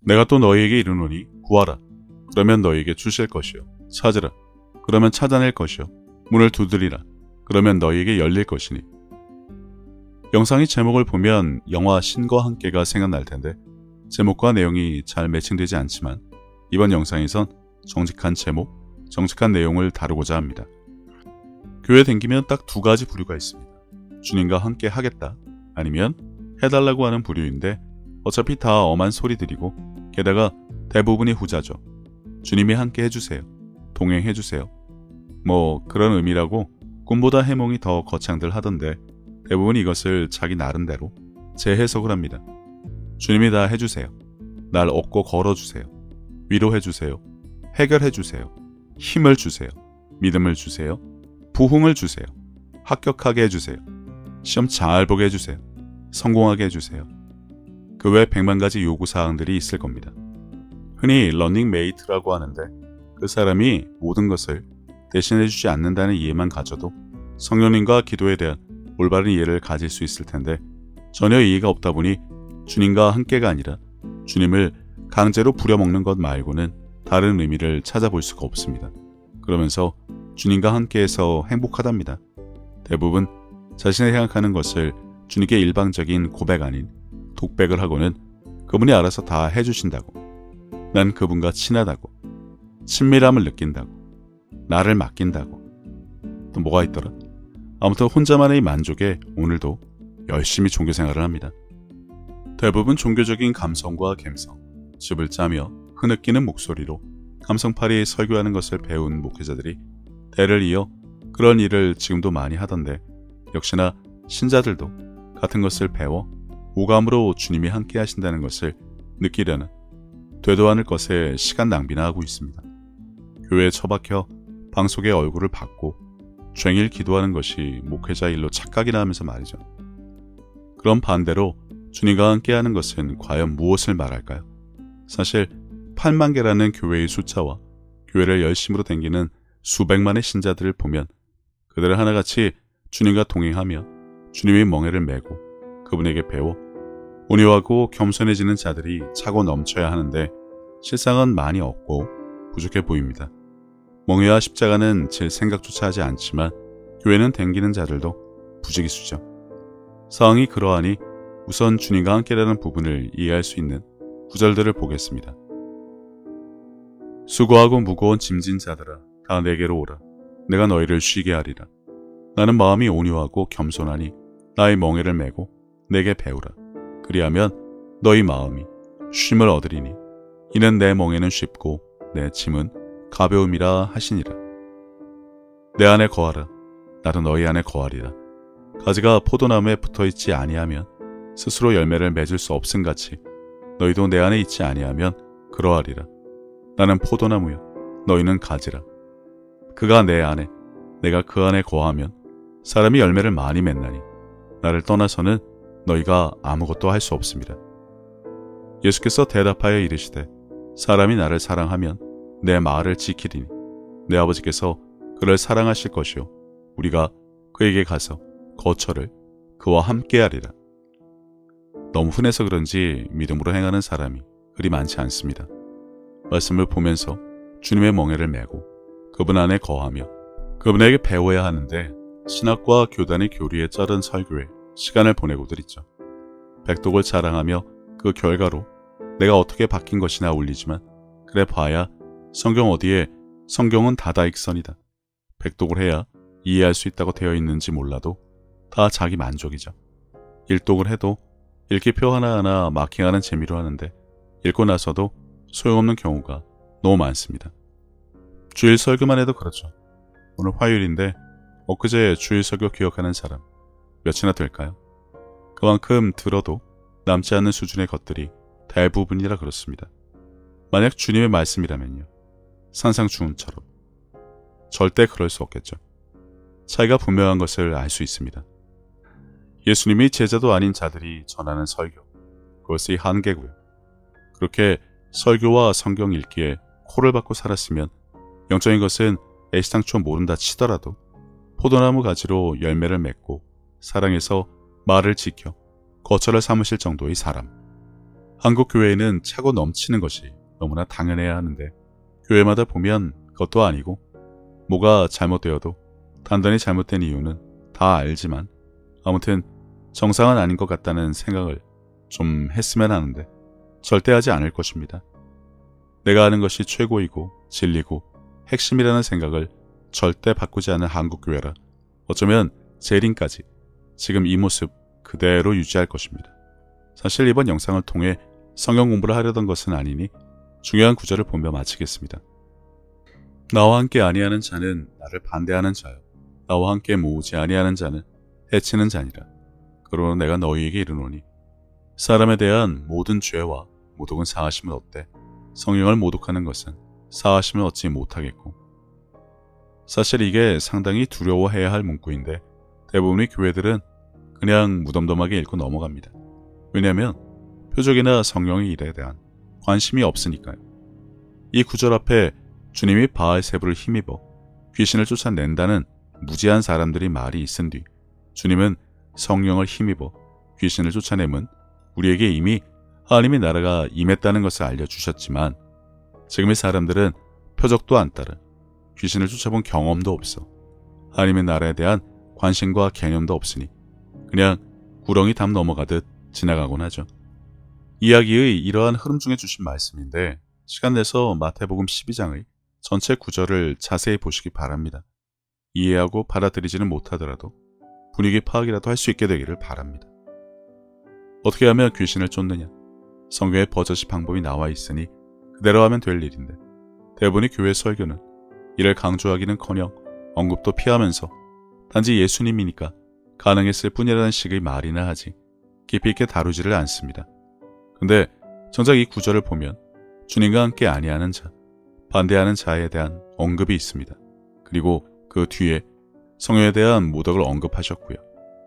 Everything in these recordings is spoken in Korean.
내가 또 너희에게 이르노니 구하라. 그러면 너희에게 주실 것이요. 찾으라. 그러면 찾아낼 것이요. 문을 두드리라. 그러면 너희에게 열릴 것이니. 영상의 제목을 보면 영화 신과 함께가 생각날 텐데 제목과 내용이 잘 매칭되지 않지만 이번 영상에선 정직한 제목, 정직한 내용을 다루고자 합니다. 교회 댕기면 딱 두 가지 부류가 있습니다. 주님과 함께 하겠다, 아니면 해달라고 하는 부류인데 어차피 다 엄한 소리들이고 게다가 대부분이 후자죠. 주님이 함께 해주세요. 동행해주세요. 뭐 그런 의미라고 꿈보다 해몽이 더 거창들 하던데 대부분 이것을 자기 나름대로 재해석을 합니다. 주님이 다 해주세요. 날 업고 걸어주세요. 위로해주세요. 해결해주세요. 힘을 주세요. 믿음을 주세요. 부흥을 주세요. 합격하게 해주세요. 시험 잘 보게 해주세요. 성공하게 해주세요. 그 외 100만 가지 요구사항들이 있을 겁니다. 흔히 러닝메이트라고 하는데 그 사람이 모든 것을 대신해주지 않는다는 이해만 가져도 성령님과 기도에 대한 올바른 이해를 가질 수 있을 텐데 전혀 이해가 없다 보니 주님과 함께가 아니라 주님을 강제로 부려먹는 것 말고는 다른 의미를 찾아볼 수가 없습니다. 그러면서 주님과 함께해서 행복하답니다. 대부분 자신이 생각하는 것을 주님께 일방적인 고백 아닌 독백을 하고는 그분이 알아서 다 해주신다고, 난 그분과 친하다고, 친밀함을 느낀다고, 나를 맡긴다고, 또 뭐가 있더라? 아무튼 혼자만의 만족에 오늘도 열심히 종교생활을 합니다. 대부분 종교적인 감성과 갬성, 집을 짜며 흐느끼는 목소리로 감성팔이 설교하는 것을 배운 목회자들이 대를 이어 그런 일을 지금도 많이 하던데 역시나 신자들도 같은 것을 배워 오감으로 주님이 함께 하신다는 것을 느끼려는 되도 않을 것에 시간 낭비나 하고 있습니다. 교회에 처박혀 방송의 얼굴을 받고 쟁일 기도하는 것이 목회자 일로 착각이나 하면서 말이죠. 그럼 반대로 주님과 함께하는 것은 과연 무엇을 말할까요? 사실 8만 개라는 교회의 숫자와 교회를 열심으로 댕기는 수백만의 신자들을 보면 그들을 하나같이 주님과 동행하며 주님의 멍에를 메고 그분에게 배워 온유하고 겸손해지는 자들이 차고 넘쳐야 하는데 실상은 많이 없고 부족해 보입니다. 멍에와 십자가는 질 생각조차 하지 않지만 교회는 댕기는 자들도 부지기수죠. 상황이 그러하니 우선 주님과 함께라는 부분을 이해할 수 있는 구절들을 보겠습니다. 수고하고 무거운 짐진 자들아 다 내게로 오라. 내가 너희를 쉬게 하리라. 나는 마음이 온유하고 겸손하니 나의 멍에를 메고 내게 배우라. 그리하면 너희 마음이 쉼을 얻으리니 이는 내 멍에는 쉽고 내 짐은 가벼움이라 하시니라. 내 안에 거하라. 나도 너희 안에 거하리라. 가지가 포도나무에 붙어있지 아니하면 스스로 열매를 맺을 수 없음같이 너희도 내 안에 있지 아니하면 그러하리라. 나는 포도나무요 너희는 가지라. 그가 내 안에 내가 그 안에 거하면 사람이 열매를 많이 맺나니 나를 떠나서는 너희가 아무것도 할 수 없습니다. 예수께서 대답하여 이르시되 사람이 나를 사랑하면 내 말을 지키리니 내 아버지께서 그를 사랑하실 것이요 우리가 그에게 가서 거처를 그와 함께하리라. 너무 흔해서 그런지 믿음으로 행하는 사람이 그리 많지 않습니다. 말씀을 보면서 주님의 멍에를 메고 그분 안에 거하며 그분에게 배워야 하는데 신학과 교단의 교리에 짜른 설교에 시간을 보내고들 있죠. 백독을 자랑하며 그 결과로 내가 어떻게 바뀐 것이나 울리지만 그래 봐야 성경 어디에 성경은 다다익선이다. 백독을 해야 이해할 수 있다고 되어 있는지 몰라도 다 자기 만족이죠. 일독을 해도 읽기표 하나하나 마킹하는 재미로 하는데 읽고 나서도 소용없는 경우가 너무 많습니다. 주일 설교만 해도 그렇죠. 오늘 화요일인데 엊그제 주일 설교 기억하는 사람 몇이나 될까요? 그만큼 들어도 남지 않는 수준의 것들이 대부분이라 그렇습니다. 만약 주님의 말씀이라면요. 산상추훈처럼. 절대 그럴 수 없겠죠. 차이가 분명한 것을 알 수 있습니다. 예수님이 제자도 아닌 자들이 전하는 설교, 그것이 한계고요. 그렇게 설교와 성경 읽기에 코를 박고 살았으면 영적인 것은 애시당초 모른다 치더라도 포도나무 가지로 열매를 맺고 사랑해서 말을 지켜 거처를 삼으실 정도의 사람, 한국 교회에는 차고 넘치는 것이 너무나 당연해야 하는데 교회마다 보면 그것도 아니고 뭐가 잘못되어도 단단히 잘못된 이유는 다 알지만 아무튼 정상은 아닌 것 같다는 생각을 좀 했으면 하는데 절대 하지 않을 것입니다. 내가 아는 것이 최고이고 진리고 핵심이라는 생각을 절대 바꾸지 않은 한국교회라 어쩌면 재림까지 지금 이 모습 그대로 유지할 것입니다. 사실 이번 영상을 통해 성경 공부를 하려던 것은 아니니 중요한 구절을 보며 마치겠습니다. 나와 함께 아니하는 자는 나를 반대하는 자요 나와 함께 모으지 아니하는 자는 해치는 자니라. 그러나 내가 너희에게 이르노니 사람에 대한 모든 죄와 모독은 사하심을 얻되 성령을 모독하는 것은 사하심을 얻지 못하겠고. 사실 이게 상당히 두려워해야 할 문구인데 대부분의 교회들은 그냥 무덤덤하게 읽고 넘어갑니다. 왜냐하면 표적이나 성령의 일에 대한 관심이 없으니까요. 이 구절 앞에 주님이 바알세불을 힘입어 귀신을 쫓아낸다는 무지한 사람들이 말이 있은 뒤 주님은 성령을 힘입어 귀신을 쫓아내면 우리에게 이미 하나님의 나라가 임했다는 것을 알려주셨지만 지금의 사람들은 표적도 안 따라 귀신을 쫓아본 경험도 없어 하나님의 나라에 대한 관심과 개념도 없으니 그냥 구렁이 담 넘어가듯 지나가곤 하죠. 이야기의 이러한 흐름 중에 주신 말씀인데 시간 내서 마태복음 12장의 전체 구절을 자세히 보시기 바랍니다. 이해하고 받아들이지는 못하더라도 분위기 파악이라도 할 수 있게 되기를 바랍니다. 어떻게 하면 귀신을 쫓느냐? 성경에 버젓이 방법이 나와 있으니 그대로 하면 될 일인데 대부분의 교회 설교는 이를 강조하기는커녕 언급도 피하면서 단지 예수님이니까 가능했을 뿐이라는 식의 말이나 하지 깊이 있게 다루지를 않습니다. 근데 정작 이 구절을 보면 주님과 함께 아니하는 자, 반대하는 자에 대한 언급이 있습니다. 그리고 그 뒤에 성령에 대한 모독을 언급하셨고요.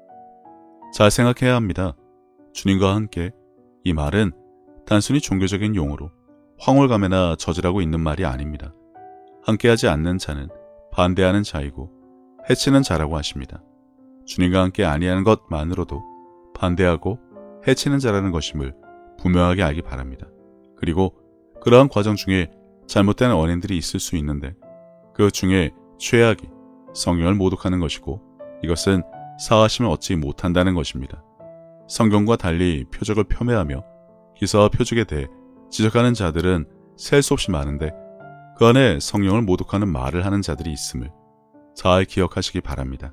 잘 생각해야 합니다. 주님과 함께 이 말은 단순히 종교적인 용어로 황홀감에나 저지라고 있는 말이 아닙니다. 함께하지 않는 자는 반대하는 자이고 해치는 자라고 하십니다. 주님과 함께 아니하는 것만으로도 반대하고 해치는 자라는 것임을 분명하게 알기 바랍니다. 그리고 그러한 과정 중에 잘못된 원인들이 있을 수 있는데 그 중에 최악이 성령을 모독하는 것이고 이것은 사하심을 얻지 못한다는 것입니다. 성경과 달리 표적을 폄훼하며 기사와 표적에 대해 지적하는 자들은 셀 수 없이 많은데 그 안에 성령을 모독하는 말을 하는 자들이 있음을 잘 기억하시기 바랍니다.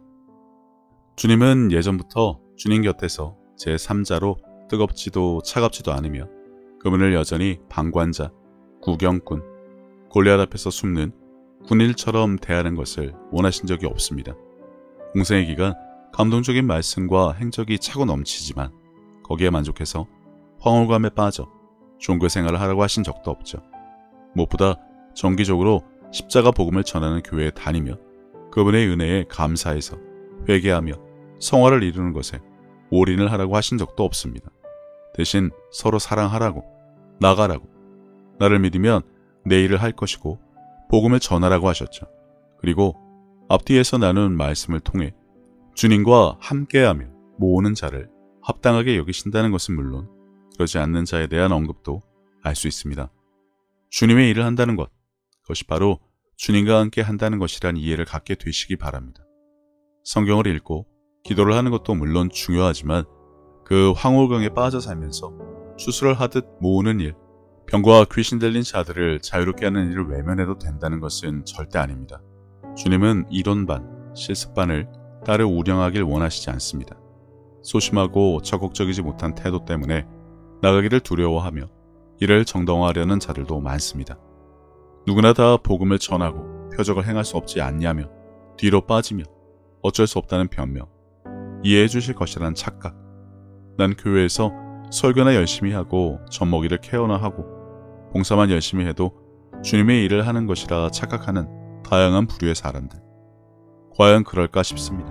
주님은 예전부터 주님 곁에서 제3자로 뜨겁지도 차갑지도 않으며 그분을 여전히 방관자, 구경꾼, 골리앗 앞에서 숨는 군인처럼 대하는 것을 원하신 적이 없습니다. 공생의 기간 감동적인 말씀과 행적이 차고 넘치지만 거기에 만족해서 황홀감에 빠져 종교 생활을 하라고 하신 적도 없죠. 무엇보다 정기적으로 십자가 복음을 전하는 교회에 다니며 그분의 은혜에 감사해서 회개하며 성화를 이루는 것에 올인을 하라고 하신 적도 없습니다. 대신 서로 사랑하라고, 나가라고, 나를 믿으면 내 일을 할 것이고 복음을 전하라고 하셨죠. 그리고 앞뒤에서 나눈 말씀을 통해 주님과 함께하며 모으는 자를 합당하게 여기신다는 것은 물론 그러지 않는 자에 대한 언급도 알 수 있습니다. 주님의 일을 한다는 것, 그것이 바로 주님과 함께 한다는 것이란 이해를 갖게 되시기 바랍니다. 성경을 읽고 기도를 하는 것도 물론 중요하지만 그 황홀경에 빠져 살면서 수술을 하듯 모으는 일, 병과 귀신 들린 자들을 자유롭게 하는 일을 외면해도 된다는 것은 절대 아닙니다. 주님은 이론반, 실습반을 따르 운영하길 원하시지 않습니다. 소심하고 적극적이지 못한 태도 때문에 나가기를 두려워하며 이를 정당화하려는 자들도 많습니다. 누구나 다 복음을 전하고 표적을 행할 수 없지 않냐며 뒤로 빠지며 어쩔 수 없다는 변명, 이해해 주실 것이라는 착각, 난 교회에서 설교나 열심히 하고 젖먹이를 케어나 하고 봉사만 열심히 해도 주님의 일을 하는 것이라 착각하는 다양한 부류의 사람들. 과연 그럴까 싶습니다.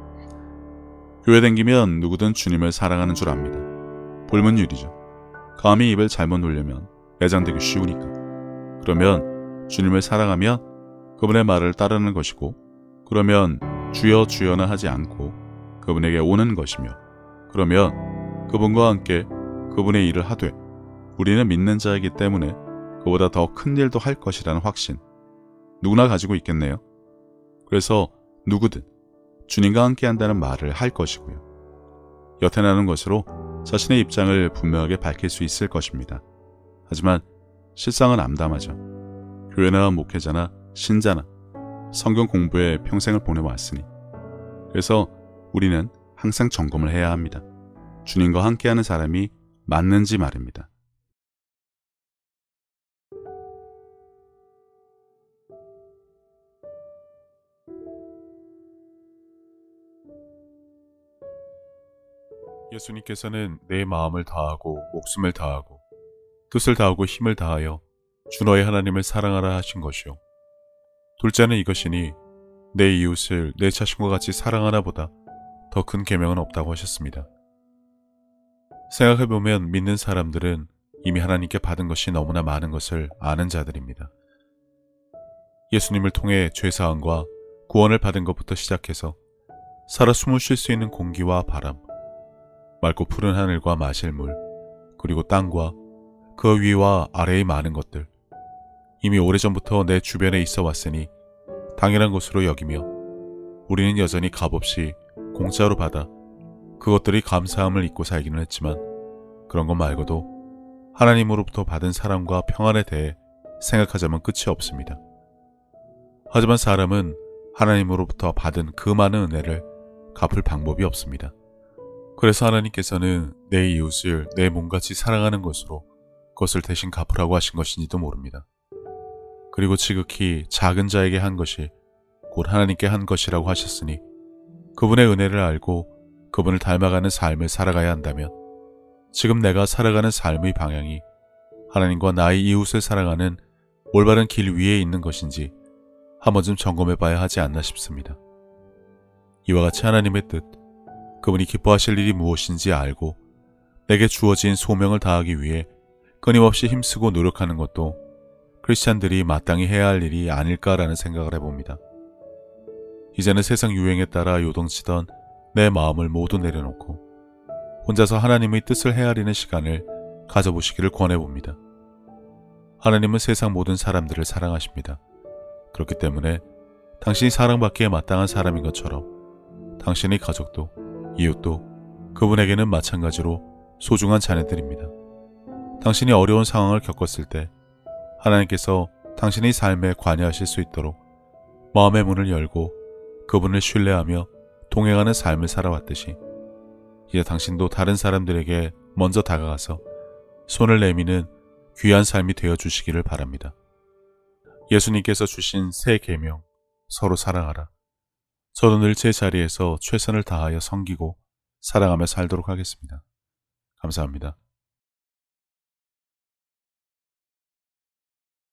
교회 댕기면 누구든 주님을 사랑하는 줄 압니다. 불문율이죠. 감히 입을 잘못 놀려면 매장되기 쉬우니까. 그러면 주님을 사랑하면 그분의 말을 따르는 것이고 그러면 주여 주여나 하지 않고 그분에게 오는 것이며 그러면 그분과 함께 그분의 일을 하되 우리는 믿는 자이기 때문에 그보다 더 큰 일도 할 것이라는 확신, 누구나 가지고 있겠네요. 그래서 누구든 주님과 함께한다는 말을 할 것이고요. 여태 나눈 것으로 자신의 입장을 분명하게 밝힐 수 있을 것입니다. 하지만 실상은 암담하죠. 교회나 목회자나 신자나 성경 공부에 평생을 보내왔으니, 그래서 우리는 항상 점검을 해야 합니다. 주님과 함께하는 사람이 맞는지 말입니다. 예수님께서는 내 마음을 다하고 목숨을 다하고 뜻을 다하고 힘을 다하여 주 너의 하나님을 사랑하라 하신 것이요. 둘째는 이것이니 내 이웃을 내 자신과 같이 사랑하나 보다 더 큰 계명은 없다고 하셨습니다. 생각해보면 믿는 사람들은 이미 하나님께 받은 것이 너무나 많은 것을 아는 자들입니다. 예수님을 통해 죄사함과 구원을 받은 것부터 시작해서 살아 숨을 쉴 수 있는 공기와 바람, 맑고 푸른 하늘과 마실 물, 그리고 땅과 그 위와 아래의 많은 것들, 이미 오래전부터 내 주변에 있어 왔으니 당연한 것으로 여기며 우리는 여전히 값없이 공짜로 받아 그것들이 감사함을 잊고 살기는 했지만, 그런 것 말고도 하나님으로부터 받은 사랑과 평안에 대해 생각하자면 끝이 없습니다. 하지만 사람은 하나님으로부터 받은 그 많은 은혜를 갚을 방법이 없습니다. 그래서 하나님께서는 내 이웃을 내 몸같이 사랑하는 것으로 그것을 대신 갚으라고 하신 것인지도 모릅니다. 그리고 지극히 작은 자에게 한 것이 곧 하나님께 한 것이라고 하셨으니, 그분의 은혜를 알고 그분을 닮아가는 삶을 살아가야 한다면 지금 내가 살아가는 삶의 방향이 하나님과 나의 이웃을 사랑하는 올바른 길 위에 있는 것인지 한 번쯤 점검해 봐야 하지 않나 싶습니다. 이와 같이 하나님의 뜻, 그분이 기뻐하실 일이 무엇인지 알고 내게 주어진 소명을 다하기 위해 끊임없이 힘쓰고 노력하는 것도 크리스찬들이 마땅히 해야 할 일이 아닐까라는 생각을 해봅니다. 이제는 세상 유행에 따라 요동치던 내 마음을 모두 내려놓고 혼자서 하나님의 뜻을 헤아리는 시간을 가져보시기를 권해봅니다. 하나님은 세상 모든 사람들을 사랑하십니다. 그렇기 때문에 당신이 사랑받기에 마땅한 사람인 것처럼 당신의 가족도 이웃도 그분에게는 마찬가지로 소중한 자녀들입니다. 당신이 어려운 상황을 겪었을 때 하나님께서 당신의 삶에 관여하실 수 있도록 마음의 문을 열고 그분을 신뢰하며 동행하는 삶을 살아왔듯이, 이제 당신도 다른 사람들에게 먼저 다가가서 손을 내미는 귀한 삶이 되어주시기를 바랍니다. 예수님께서 주신 새 계명, 서로 사랑하라. 저도 늘 제 자리에서 최선을 다하여 섬기고 사랑하며 살도록 하겠습니다. 감사합니다.